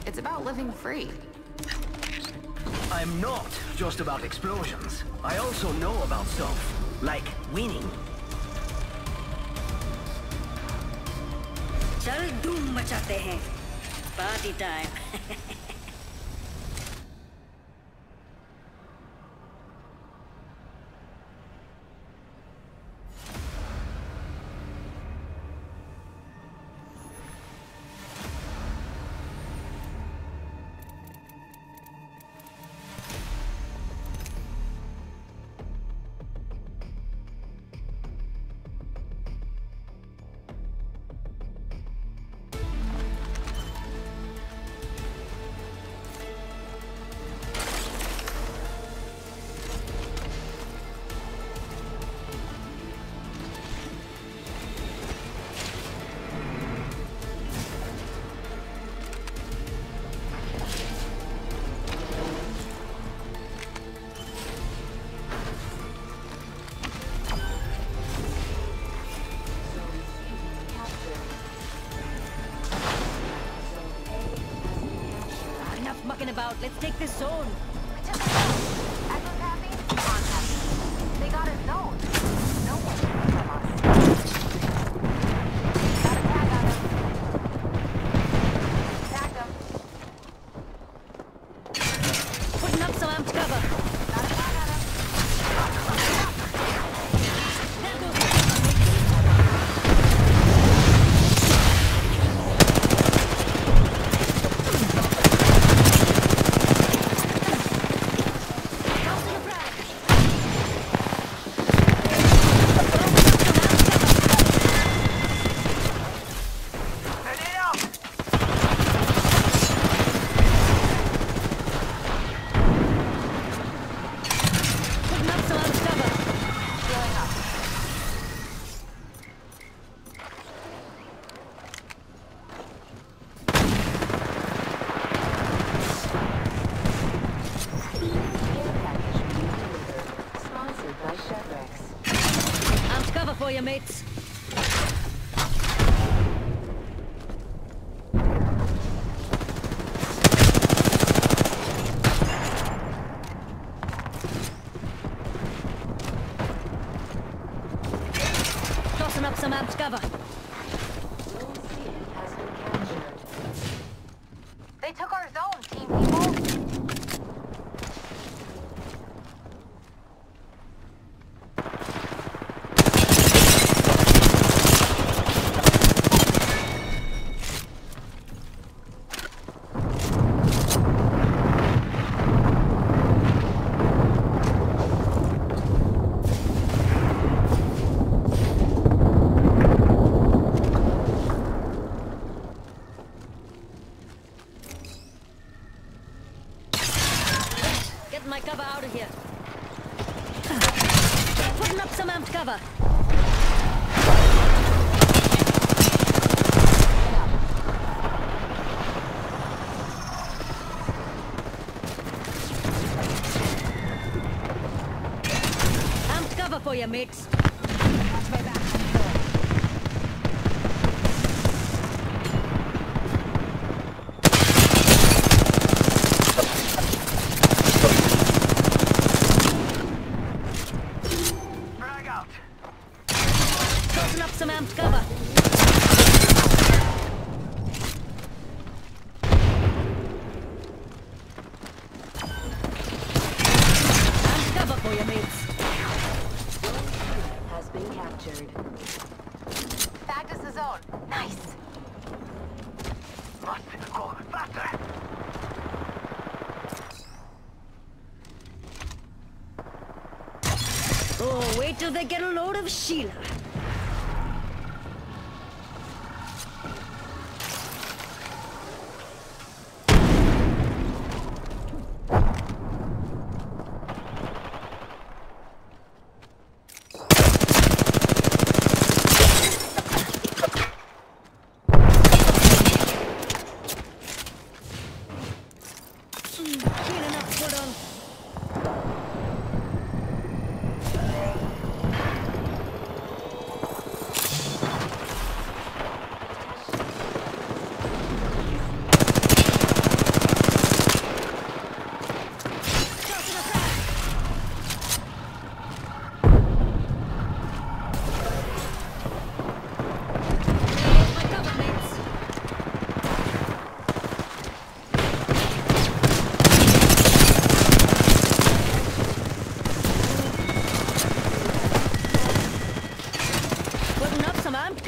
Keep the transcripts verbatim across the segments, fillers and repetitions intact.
It's about living free. I'm not just about explosions. I also know about stuff, like winning. चल धूम मचाते हैं. Party time. About. Let's take this zone. We took a zone. Echo copy? On copy. They got a zone. No one from us. Got a tag on him. Tagged him. Putting up some amped cover. Got a tag on him. There goes for you, mates. Tossing up some amped cover. They took our zone, team people. My cover out of here. Putting up some amped cover. Amped cover for you, mates. Watch my back. Up some amped cover. Amped cover for your mates. Has been captured. Back to the zone. Nice. Must go faster. Oh, wait till they get a load of Sheila.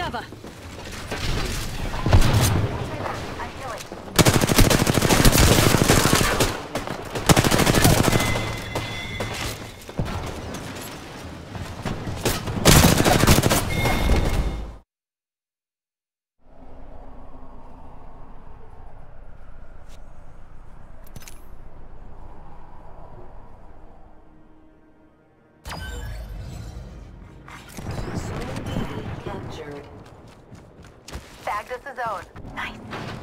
cover. I'm killing. Captured. Bagged us a zone. Nice.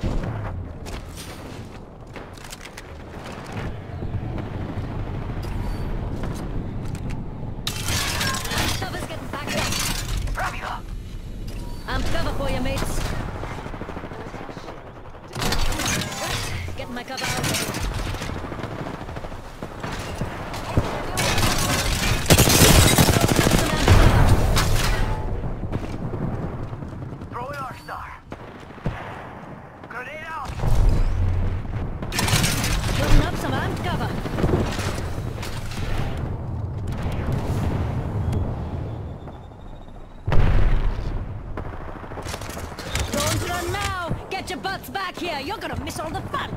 Cover's getting backed up. Rápido! I'm cover for you, mates. Getting my cover out. Throw an arc star. Grenade out! Putting up some armed cover. Don't run now! Get your butts back here! You're gonna miss all the fun!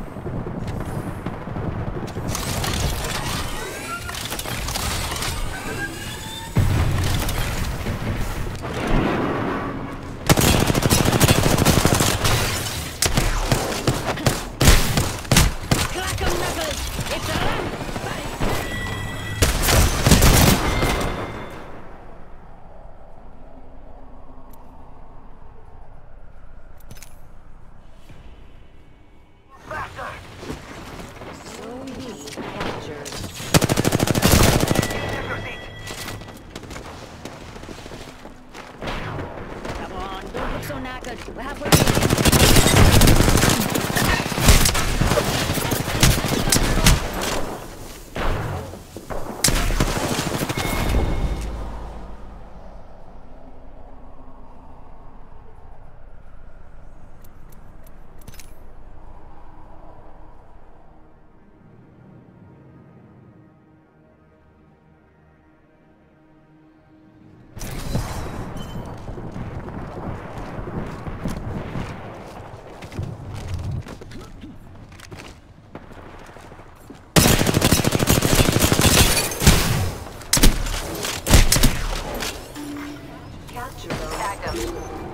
Crack 'em, Knuckles! It's a Rampart! Bastard! Zone B captured. Take your seat. Come on, don't look so knackered. We're halfway there. Capture those. Bagged him.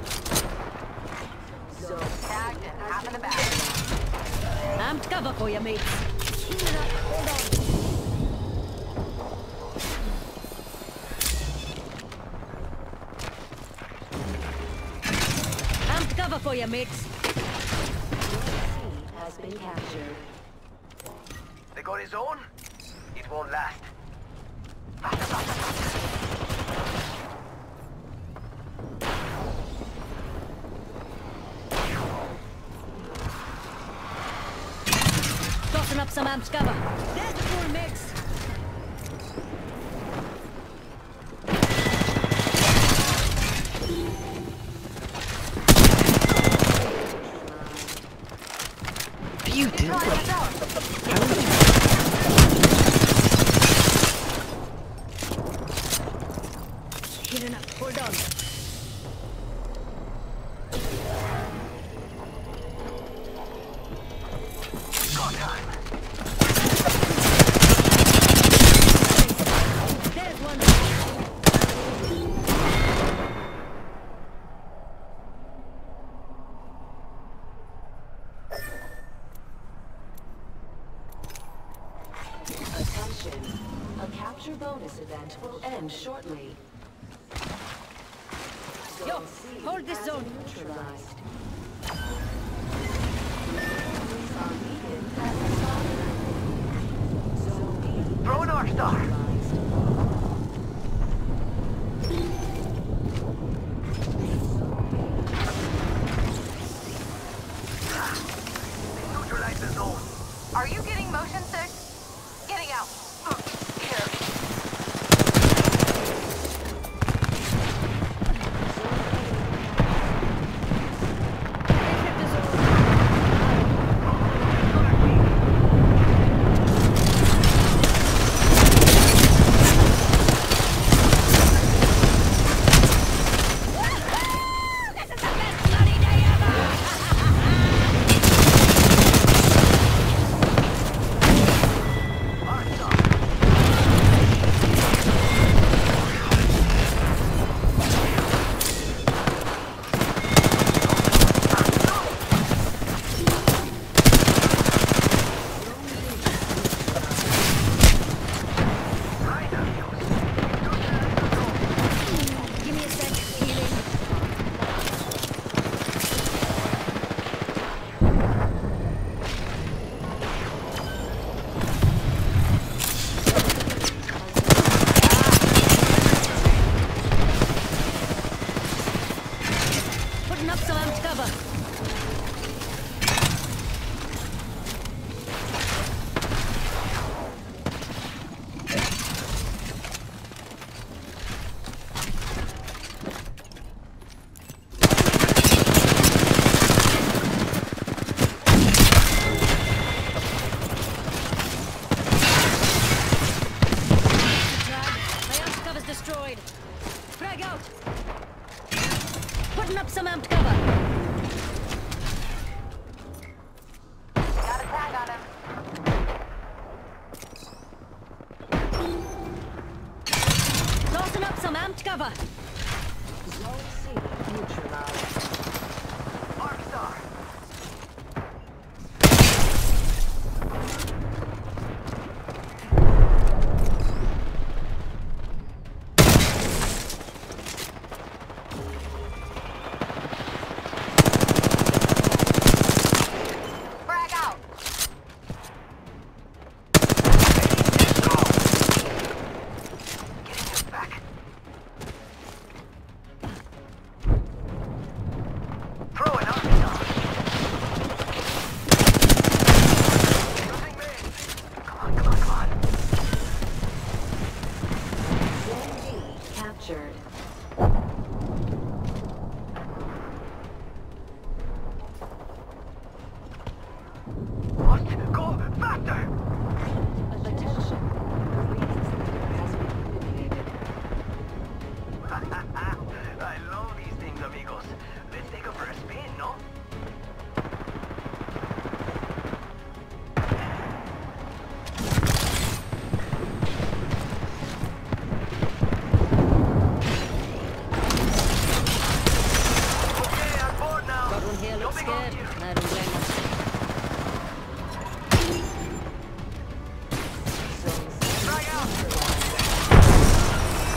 Zone Tagged and half in the bag. Armed cover for you, mates. Hold on. Armed cover for you, mates. C has been captured. They got his own? It won't last. Tossing up some armed cover. There's the full mix. You do? Try us out. Healing up. Hold on. Got time. There's one. Attention. A capture bonus event will end shortly. Yo, Zone C hold this has zone. been neutralized. Enemies are needed at the spawner. Zone B Throw an arc star. neutralized. Neutralize the zone. Are you getting motion sick? Getting out. Here. Gonna be. Frag out! Putting up some amped cover. Got a tag on him. Tossing up some amped cover. Zone C neutralized. Arc Star. Frag out. Getting us back. Throw an Arc Star. Losing me. Come on, come on, come on. Zone D captured. What? Go faster! Attention. The reading system has been manipulated. I love these things, amigos. Let's take them for a spin, no? Okay, on board now. Got one here, looks Jumping on scared. you. I don't blame him. Zone C Frag out. neutralized.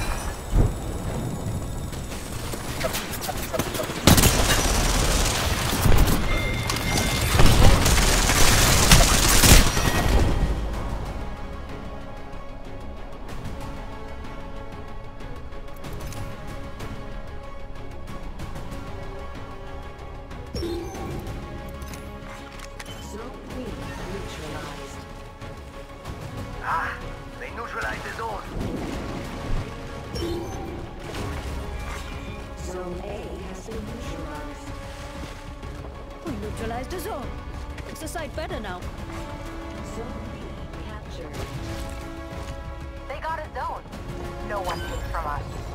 Zone B neutralized. Ah, they neutralized the zone. Zone A has been neutralized. We neutralized the zone. It's a sight better now. Zone B captured. They got a zone. No one takes from us.